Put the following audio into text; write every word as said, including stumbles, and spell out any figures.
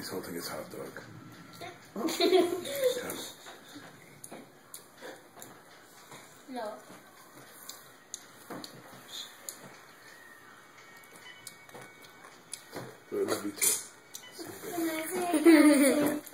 He's holding his hot dog. No. I love you too.